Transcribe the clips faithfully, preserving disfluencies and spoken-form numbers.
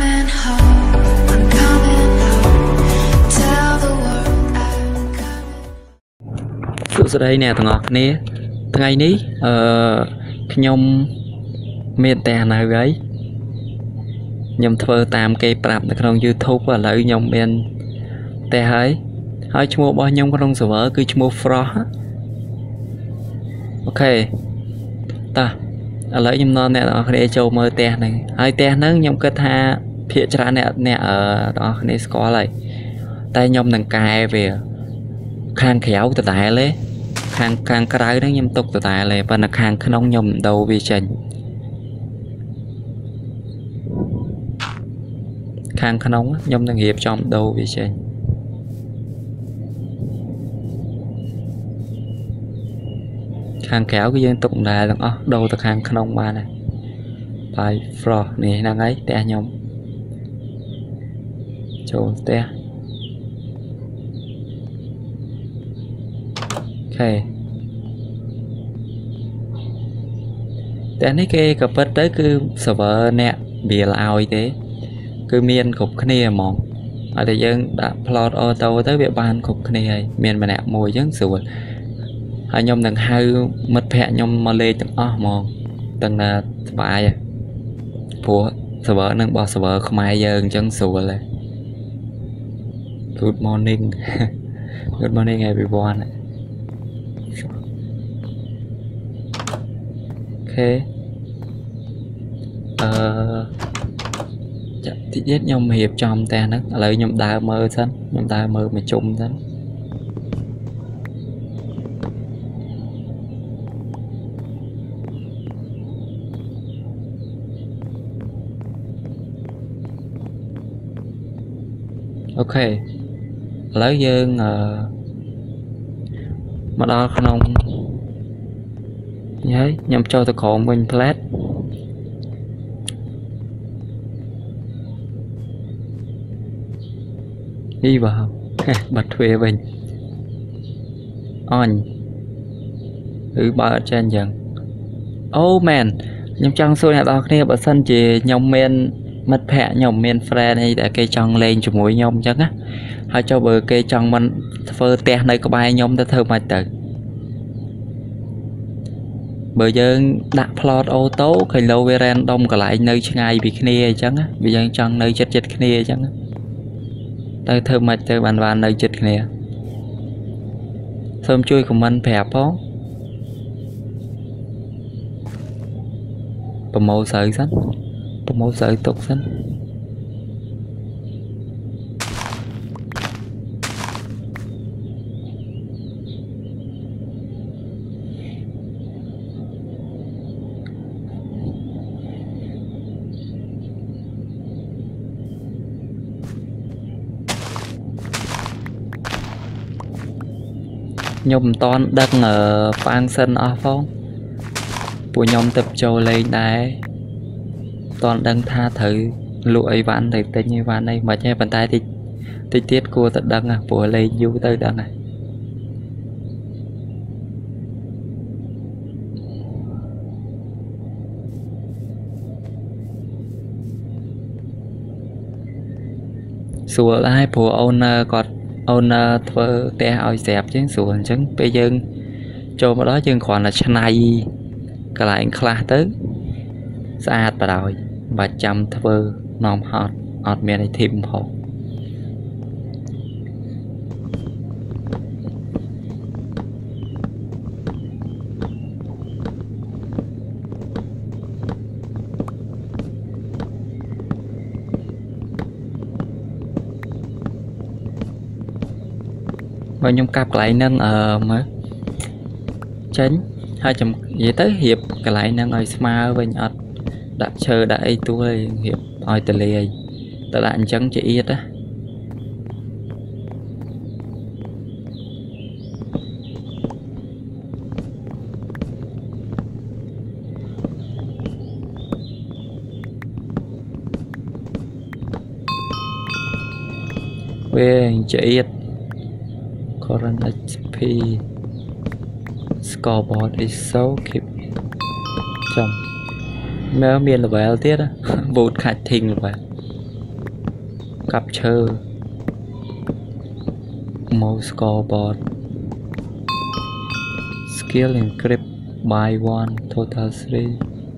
coming home, I'm coming home. Tell the world I'm coming. សុខសប្បាយអ្នកទាំងអស់គ្នាថ្ងៃនេះអឺខ្ញុំមានតែនៅហើយខ្ញុំធ្វើតាមគេប្រាប់នៅក្នុង YouTube ឥឡូវខ្ញុំមានតែហើយហើយឈ្មោះរបស់ខ្ញុំក្នុង server គឺឈ្មោះ Frost អូខេតោះឥឡូវខ្ញុំនាំអ្នកទាំងអស់គ្នាចូលមើលផ្ទះហ្នឹងហើយផ្ទះហ្នឹងខ្ញុំគិតថាភាគច្រើនអ្នកអ្នកអឺទាំងអស់គ្នាស្គាល់ហើយតែខ្ញុំនឹងកែវាខាងក្រៅដដែលទេខាងខាងក្រៅហ្នឹងខ្ញុំទុកដដែលទេប៉ុន្តែខាងក្នុងខ្ញុំដូរវាចេញខាងក្នុងខ្ញុំនឹងរៀបចំដូរវាចេញខាងក្រៅគឺយើងទុកដដែលទាំងអស់ដូរទៅខាងក្នុងបានហើយបាយ Frost នេះហ្នឹងហើយផ្ទះខ្ញុំចូលផ្ទះអូខេតែនេះគេក៏ពិតទៅគឺ server អ្នកវាលឲ្យទេគឺមានគ្រប់គ្នាហ្មងអត់តែយើងដាក់ plot auto ទៅវាបានគ្រប់គ្នាហើយមានម្នាក់មួយអញ្ចឹងស្រួលហើយខ្ញុំនឹងហៅមិត្តភ័ក្ដិខ្ញុំមកលេងទាំងអស់ហ្មងទាំងណាសប្បាយព្រោះ server នឹងបោះ server ខ្មែរយើងអញ្ចឹងស្រួលហើយ Good morning Good morning everyone អូខេអឺចាតិចទៀតខ្ញុំរៀបចំតែហ្នឹងឥឡូវខ្ញុំដើរមើលសិនខ្ញុំដើរមើលមួយជុំសិនអូខេឥឡូវយើងអឺមកដល់ក្នុងនេះហើយខ្ញុំចូលទៅក្រោមវិញផ្លែតនេះបាទបាត់ទ្វារវិញអញឬបើអត់ចេះអញ្ចឹងអូមែនខ្ញុំចង់សួរអ្នកនរគ្នាបើសិនជាខ្ញុំមានមិត្តភ័ក្ដិខ្ញុំមាន friend អីដែលគេចង់លេងជាមួយខ្ញុំអញ្ចឹងណាហើយចុះបើគេចង់មិនធ្វើផ្ទះនៅក្បែរខ្ញុំទៅធ្វើម៉េចទៅបើយើងដាក់ plot auto ឃើញ low វា random កន្លែងនៅឆ្ងាយពីគ្នាអញ្ចឹងណាវាយើងចង់នៅចិត្តចិត្តគ្នាអញ្ចឹងទៅធ្វើម៉េចទៅបានបាននៅចិត្តគ្នាសូមជួយ comment ប្រាប់ផងប្រម៉ូស្រូវសិនប្រម៉ូស្រូវទុកសិនខ្ញុំមិនតន់ដឹងហ្វាងសិនអស់ផងពួកខ្ញុំទៅចូលលេងដែរតន់ដឹងថាត្រូវលក់អីវ៉ាន់ទៅទិញអីវ៉ាន់អីមិនទេប៉ុន្តែតិចតិចទៀតគួរតែដឹងព្រោះលេងយូរទៅដឹងហើយស្រួលដែរព្រោះ owner គាត់ owner ធ្វើផ្ទះឲ្យស្រាប់ជាងស្រួលអញ្ចឹងពេលយើងចូលមកដល់យើងគ្រាន់តែឆ្នៃកន្លែងខ្លះទៅស្អាតបដ ாய் បាច់ចាំធ្វើនាំហត់អត់មានអីធីមផងបើខ្ញុំកាប់កន្លែងហ្នឹងអឺមើលចេញហើយចាំនិយាយទៅរៀបកន្លែងហ្នឹងឲ្យស្មើវិញអត់ដាក់ឈើដាក់អីទួយរៀបឲ្យតលាយតែដាក់អញ្ចឹងជាអៀតណាវាជាអៀតcurrent เอช พี scoreboard is so keep ចាំមើលមាន level ទៀត boot ខាច់ thing level capture mouse scoreboard skill encrypt by one total three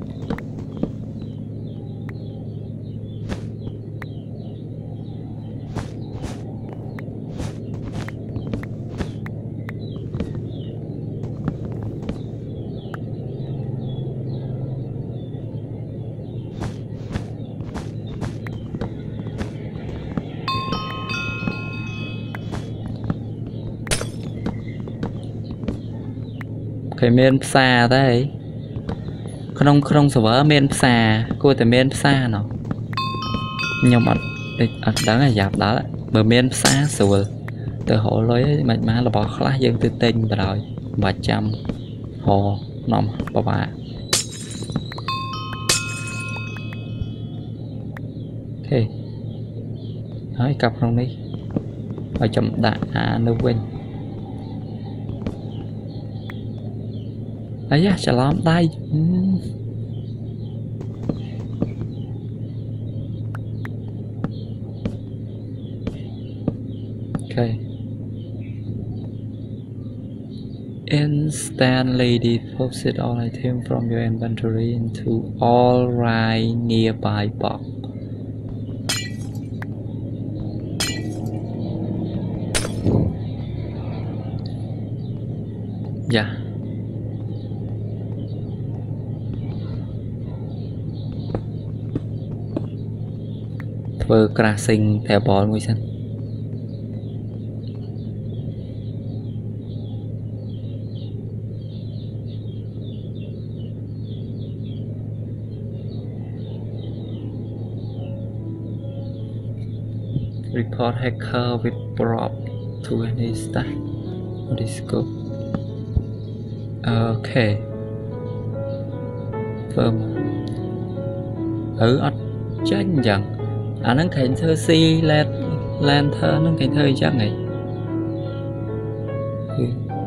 cái miền xa đấy không không sở vỡ miền xa cô tại miền xa nó nhưng mà đó là dạp đó bờ miền xa sủa từ hộ lối mạch má là bỏ khá dân tư tinh và rồi ba trăm hồ nằm bà bà ok nói cặp không đi ở chậm đạn à nó quên ấy chả lắm đây ok instantly deposit all items from your inventory into all right nearby box dạ yeah. Vừa crashing theo ball nguy xanh report hacker with prop to any staff on this scope ok firm ừ ắt tranh chẳng à nó cảnh thơ si lên lên thơ nó cảnh thơ chắc này ừ.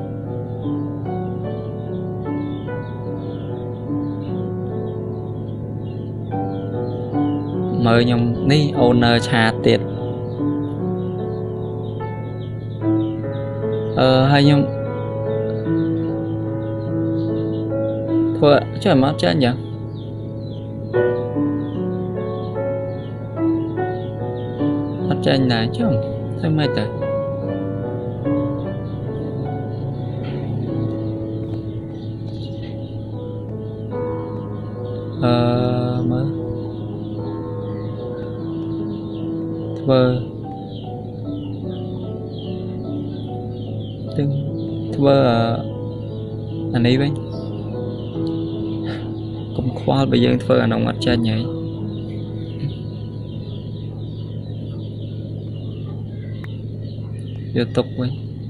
mời nhung ní owner trà tiệt ờ hay nhung thôi trời mất chết nhỉ tranh này chứ không thấy mấy tới ờ mới thưa từng thưa anh ấy với cũng khoa bây giờ thưa anh ông mặt tranh nhảy YouTube với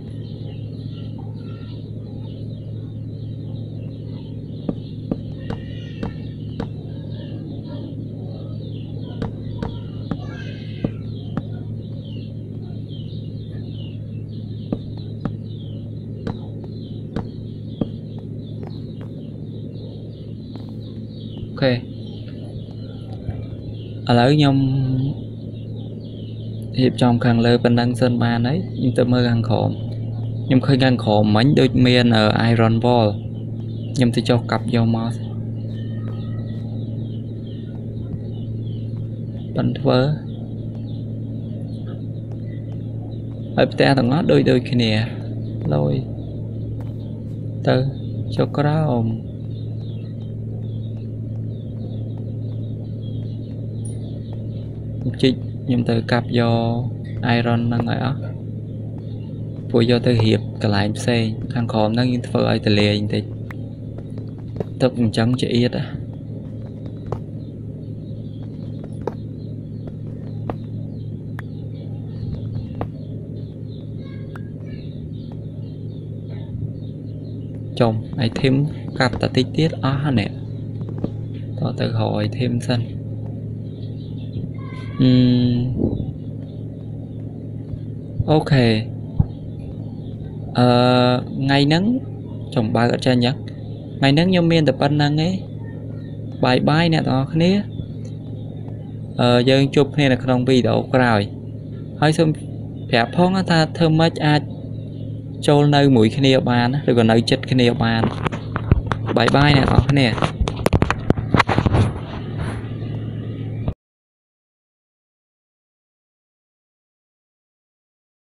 ok ở lỡ nhông hiệp trong khăn lơ bên đăng sân ban ấy nhưng tôi mơ ăn khổm nhưng khi ăn khổm mánh đôi miền ở Iron Ball nhưng tôi cho cặp vô mouse bắn vỡ ở ta thằng nó đôi đôi kia nè lôi từ cho có đó ôm chích nhưng từ cặp do Iron đang ở vui do từ hiệp cả lại xe khăn khóm đang như phơi ai từ lề thì tập trắng chỉ ít á chồng ai thêm cặp ta tích tiết á nè to tự hỏi thêm sân uhm. ok ờ, ngày nắng chồng bài ở trên nhá ngày nắng như miền tập ban năng ấy bài bài nè đó này ờ giờ chụp này là không video rồi ហើយសូមប្រាប់ផងថាធ្វើម៉េចអាចចូលនៅមួយគ្នាបានឬក៏នៅចិត្តគ្នាបានបាយបាយអ្នកនរគ្នា